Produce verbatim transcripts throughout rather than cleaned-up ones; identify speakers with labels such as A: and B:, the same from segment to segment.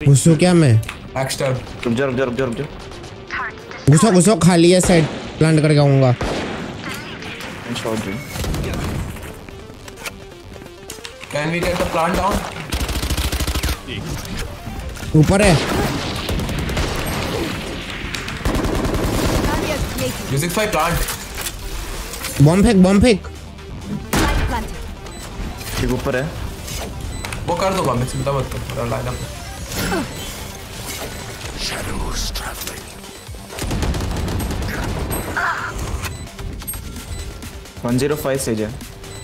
A: घुसो क्या मैं?
B: एक्स्ट्रा
C: रुक जा रुक जा रुक जा रुक जा।
A: घुसो घुसो खाली है साइड प्लांट करके आऊंगा।
C: शॉट दे।
B: Can we get the plant down?
A: ऊपर है।
B: Music five plant.
A: बॉम्ब फेंक बॉम्ब फेंक।
C: ठीक ऊपर है।
B: वो कर दूंगा मैं, चिंता मत कर। Line up
D: Shadows traveling.
C: one oh five से जा।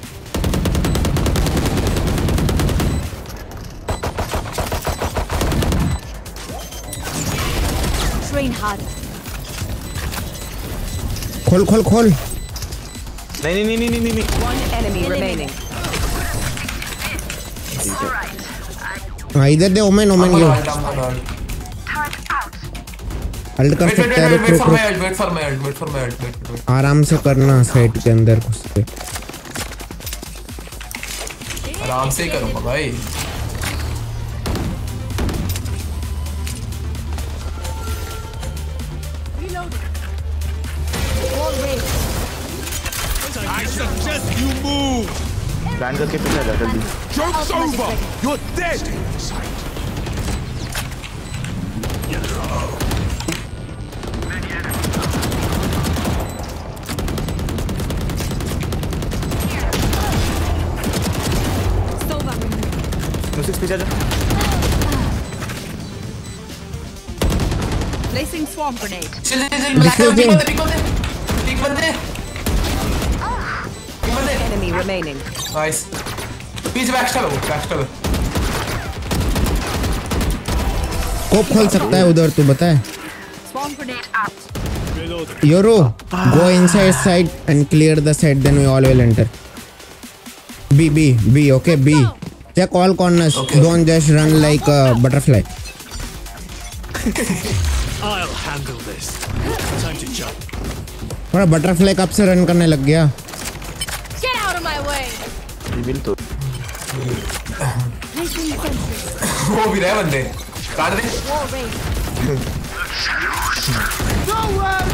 E: Train harder.
A: खोल खोल खोल।
C: नहीं नहीं नहीं नहीं नहीं नहीं।
E: One enemy remaining.
A: हाँ इधर दे ओमेन ओमेन यो। अल्ट कर सकता है। रुक रुक रुक।
B: Wait for my ult, wait for my ult.
A: आराम से करना साइड के अंदर घुस के।
B: आराम से करूंगा भाई।
D: I suggest you move.
C: Plan करके पीछे जा जल्दी।
D: Joke's over. You're dead.
C: Nusix पीछे जा।
E: Placing swarm grenade.
B: चल चल चल ब्लैक पिक बंदे पिक बंदे पिक बंदे पिक बंदे।
E: Enemy remaining.
B: नाइस। पीछे बैकस्टैब है, बैकस्टैब है।
A: कोप खोल सकता है उधर तू बताए।
E: Swarm grenade out.
A: Yoro, go inside side and clear the side. Then we all will enter. B B B. Okay B. Check all corners.
B: Okay.
A: Don't just run like a butterfly.
D: I'll handle this. Time to jump.
A: थोड़ा butterfly कब से run करने लग गया?
E: Get out of my way.
C: Reveal तो।
B: वो भी रहे बंदे। काट दे।
E: Wall raised.
B: प्लान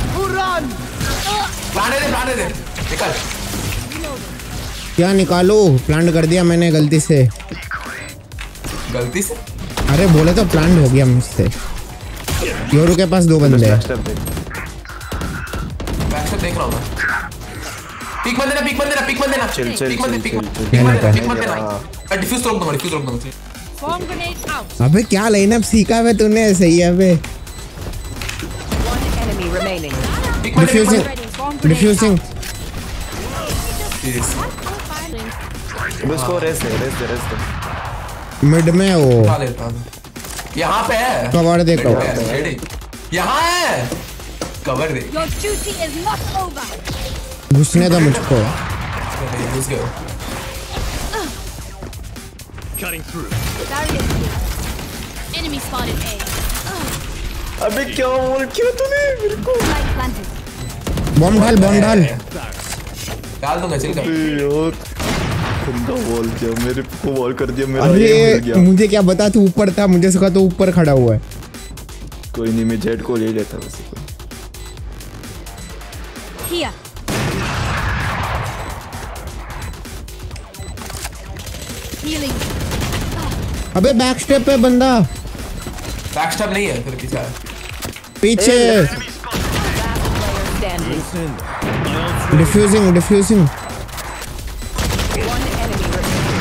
B: दे प्लान दे। निकल।
A: क्या निकालो? प्लांट कर दिया मैंने गलती से।
B: गलती से?
A: अरे बोले तो प्लांट हो गया मुझसे। योरू के पास दो बंदे हैं।
B: बैकस्टैब देख रहा हूँ मैं। पिक बंदे ना पिक बंदे ना पिक बंदे ना।
C: चल चल
B: पिक बंदे
C: चल
B: पिक
C: चल
B: बंदे पिक बंदे पिक बंदे ना। डिफ्यूज रोक दूंगा डिफ्यूज रोक दूंगा।
E: Swarm grenade out.
A: अबे क्या लाइनअप सीखा है तूने? सही है बे।
E: One enemy remaining.
B: पिक बंदे पिक
A: डिफ्यूजिंग
B: बंदे।
A: डिफ्यूजिंग।
C: उसको रेस दे रेस दे रेस दे।
A: मिड में वो
B: उठा ले उठा ले। यहाँ पे है।
A: कवर दे कवर।
B: यहाँ है। कवर दे।
E: Your duty is not over.
A: घुसने दो मुझको।
B: घुस गए।
D: Cutting through.
E: Enemy spotted A.
C: अबे क्या बोल क्यों तूने मेरे को?
E: Light planted.
A: बॉम्ब डाल बॉम्ब डाल।
B: डाल दूंगा चल कर।
C: यार बंदा वॉल किया मेरे को वॉल कर दिया मेरा।
A: अरे मुझे क्या बता तू ऊपर था, मुझे सका तो ऊपर खड़ा हुआ है।
C: कोई नहीं मैं जेट को ले लेता वैसे कोई।
E: Here. Healing.
A: अबे बैक स्टेप पे बंदा।
B: बैकस्टैब नहीं है फिर पीछे है।
A: पीछे।
E: Standing.
A: Defusing defusing.
E: One enemy remaining.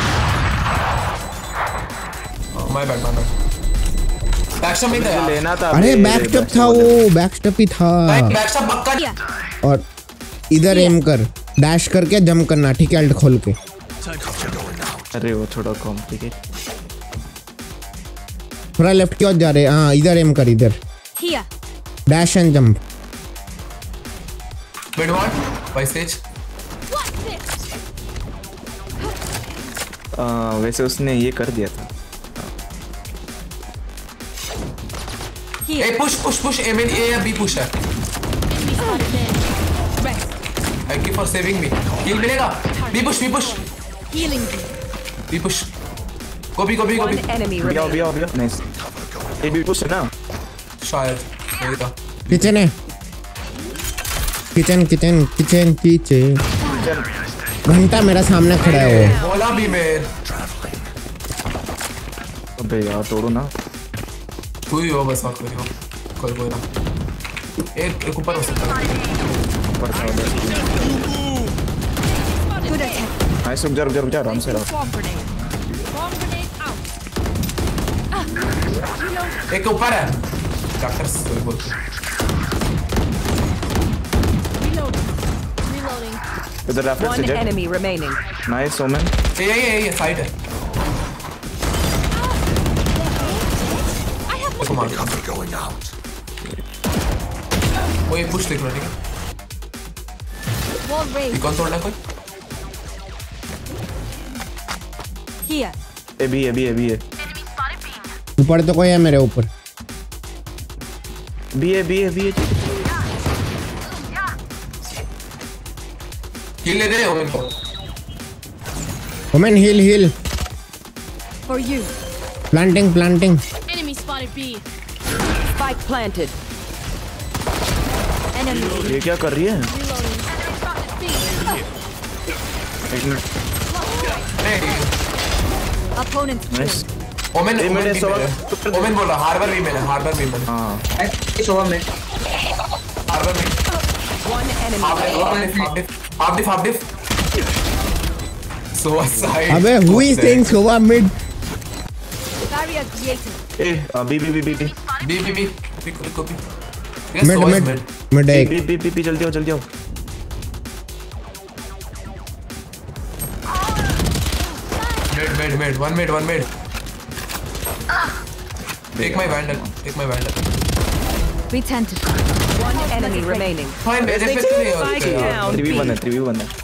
B: My bad my bad. Backstab नहीं था यार।
C: लेना था।
A: अरे बैक स्टेप था वो, बैक स्टेप ही था।
B: बैकस्टैब पक्का।
A: और इधर एम कर, डैश करके जंप करना, ठीक है? अल्ट खोल के।
C: अरे वो थोड़ा कॉम्प्लिकेट।
A: थोड़ा लेफ्ट की ओर जा रहे हैं। हाँ इधर एम कर, इधर
E: Here.
A: Dash and jump.
B: Mid one by stage.
C: वैसे उसने ये कर दिया था।
B: A push push push A में ए या बी पुश है। Thank you for saving me. Heal मिलेगा। B push B push
E: Healing.
B: B push. Go B go B go B.
E: One enemy
C: बिया
E: remaining.
C: बिया बिया नाइस। ये भी push है ना
B: शायद यही था।
A: किचन है, किचन किचन किचन किचन। घंटा मेरा सामने खड़ा है वो।
B: बोला भी मैं।
C: अबे यार तोड़ो ना।
B: तू ही हो बस और कोई हो, कोई कोई ना। एक एक ऊपर हो सकता है।
C: ऊपर था उधर।
E: Good attack.
C: नाइस, रुक जा रुक जा रुक जा आराम से रहो।
E: Bomb grenade. Bomb grenade out. Ah. Reload.
B: एक ऊपर है। डॉक्टर सॉरी बोलते।
E: Reloading. Reloading.
C: इधर रेफर से
F: One
C: Jett.
F: enemy remaining.
C: Nice Omen.
B: ये ये ये साइड है। इसको मार दो। वो ये पुश देख रहा है, ठीक है?
E: Wall raised.
B: ये कौन तोड़ना है कोई?
E: Here.
C: A B A B A B A
A: ऊपर तो कोई है मेरे ऊपर।
C: B A B A B A
B: kill ले दे ओमेन को।
A: Omen heal heal.
E: For you.
A: Planting planting.
E: Enemy spotted B.
F: Spike planted.
E: Enemy.
C: ये क्या कर रही है?
E: Reloading. Enemy spotted B.
C: एक मिनट।
E: Opponent's
C: nice.
E: killed.
B: Omen
C: A,
B: Omen
C: मेरे
B: भी
C: सवाल-
B: मिले। ओमेन बोला हार्बर भी मिले, हार्बर भी मिले।
C: हाँ
B: हार्बर में।
F: One enemy
B: half def,
F: remaining.
B: Half def, half def, half def. Suicide.
A: अबे who is saying Sova mid?
E: Barrier created.
C: A B B B B B
B: B B B B को copy.
A: Mid mid mid एक।
C: B B B B जल्दी आओ जल्दी आओ।
B: Mid, mid, mid. One mid, one mid. Take my vandal. Take my vandal.
E: We tented.
F: One enemy remaining.
B: Fine, मेरे पे तो नहीं
F: Spike
B: होते यार।
F: down.
C: थ्री वी वन है थ्री वी वन है।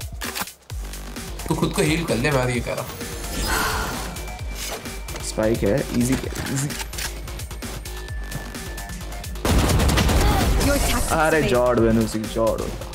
B: तू खुद को हील कर ले, मैं ये कह रहा।
C: स्पाइक है इजी इजी।
E: Your tactics
C: अरे
E: failed.
C: जॉर्ड वेनुसी जॉर्ड होता।